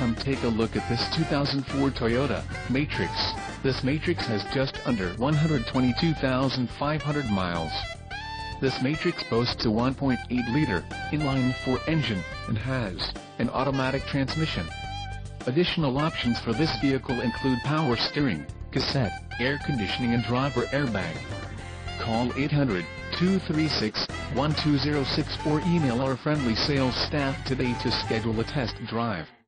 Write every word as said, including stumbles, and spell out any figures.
Come take a look at this two thousand four Toyota Matrix. This Matrix has just under one hundred twenty-two thousand five hundred miles. This Matrix boasts a one point eight liter inline-four engine and has an automatic transmission. Additional options for this vehicle include power steering, cassette, air conditioning and driver airbag. Call eight hundred, two three six, one two zero six or email our friendly sales staff today to schedule a test drive.